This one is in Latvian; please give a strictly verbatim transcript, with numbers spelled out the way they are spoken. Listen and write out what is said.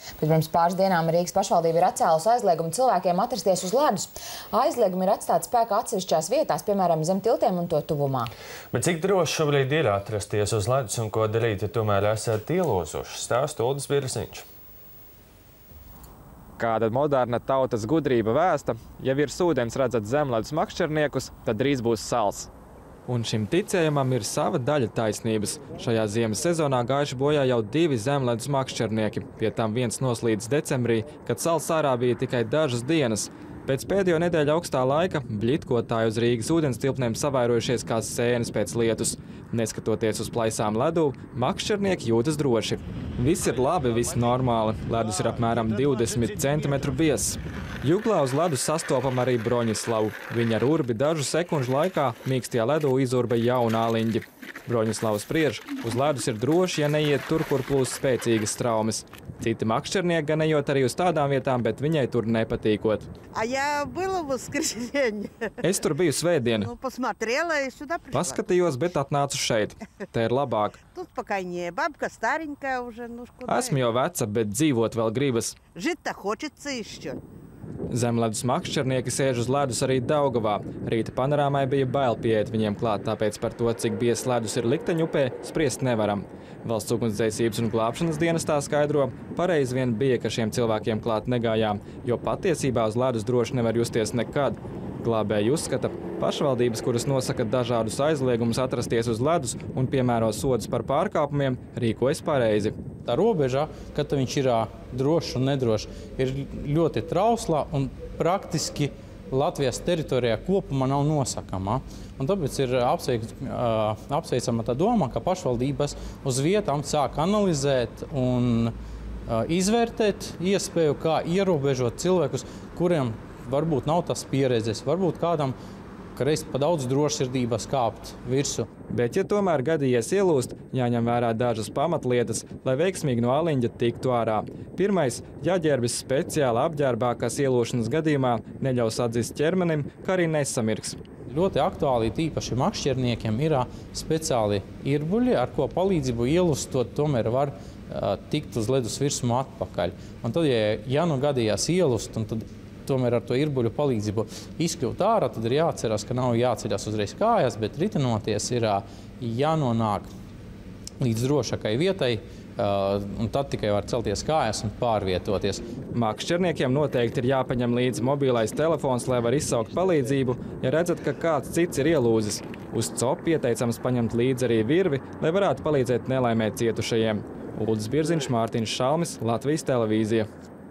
Bet pirms pāris dienām Rīgas pašvaldība ir atcēlusi aizliegumu cilvēkiem atrasties uz ledus. Aizliegumi ir atstāti spēkā atsevišķās vietās, piemēram, zem tiltiem un to tuvumā. Bet cik droši šobrīd ir atrasties uz ledus un ko darīt, ja tomēr esat ielozuši? Stāsta Uldis Birziņš. Kāda moderna tautas gudrība vēsta, ja virs ūdens redzat zemledus makšķerniekus, tad drīz būs sals. Un šim ticējumam ir sava daļa taisnības. Šajā ziemas sezonā gājuši bojā jau divi zemledus makšķernieki. Pie tam viens noslīdis decembrī, kad sals ārā bija tikai dažas dienas. Pēc pēdējo nedēļu augstā laika bļitkotāji uz Rīgas ūdenstilpnēm savairojušies kā sēnes pēc lietus. Neskatoties uz plaisām ledū, makšķernieki jūtas droši. Viss ir labi, viss normāli. Ledus ir apmēram divdesmit centimetru biezs. Juglā uz ledus sastopam arī Broņislavu. Viņa ar urbi dažu sekundžu laikā mīkstajā ledū izurba jaunu āliņģi. Broņislavs spriež, uz ledus ir droši, ja neiet tur, kur plūst spēcīgas traumas. Citi makšķernieki gan ejot arī uz tādām vietām, bet viņai tur nepatīkot. Es tur biju svētdienu. Paskatījos, bet atnācu šeit. Te ir labāk. Esmu jau veca, bet dzīvot vēl gribas. Zemledus makšķernieki sēž uz ledus arī Daugavā. Rīta panorāmai bija bail pieiet viņiem klāt, tāpēc par to, cik biezs ledus ir Likteņupē, spriest nevaram. Valsts ugunsdzēsības un glābšanas dienestā skaidro, pareizi vien bija, ka šiem cilvēkiem klāt negājām, jo patiesībā uz ledus droši nevar justies nekad. Glābēji uzskata, pašvaldības, kuras nosaka dažādus aizliegumus atrasties uz ledus un piemēro sodus par pārkāpumiem, rīkojas pareizi. Tā robeža, kad viņš ir drošs un nedrošs, ir ļoti trauslā un praktiski Latvijas teritorijā kopumā nav nosakama. Un tāpēc ir apsveicama tā doma, ka pašvaldības uz vietām sāk analizēt un izvērtēt iespēju, kā ierobežot cilvēkus, kuriem varbūt nav tas pieredzes, varbūt kādam reiz pa daudz drošsirdības kāpt virsu. Bet, ja tomēr gadījies ielūst, jāņem vērā dažas pamatlietas, lai veiksmīgi no āliņģa tiktu ārā. Pirmais, jāģērbjas speciāli apģērbā, kas ielūšanas gadījumā neļaus atzist ķermenim, kā arī nesamirks. Ļoti aktuāli tīpaši makšķerniekiem ir speciāli irbuļi, ar ko palīdzību ielūstot tomēr var uh, tikt uz ledus virsmu atpakaļ. Un tad, ja, ja nu gadījās ielūst, un tad tomēr ar to irbuļu palīdzību izkļūt ārā, tad ir jāatcerās, ka nav jāceļas uzreiz kājās, bet ritinoties ir jānonāk līdz drošākai vietai, un tad tikai var celties kājās un pārvietoties. Makšķerniekiem noteikti ir jāpaņem līdzi mobilais telefons, lai var izsaukt palīdzību, ja redzat, ka kāds cits ir ielūzis. Uz copu ieteicams paņemt līdzi arī virvi, lai varētu palīdzēt nelaimē cietušajiem. Uldis Birziņš, Mārtiņš Šalmis, Latvijas televīzija.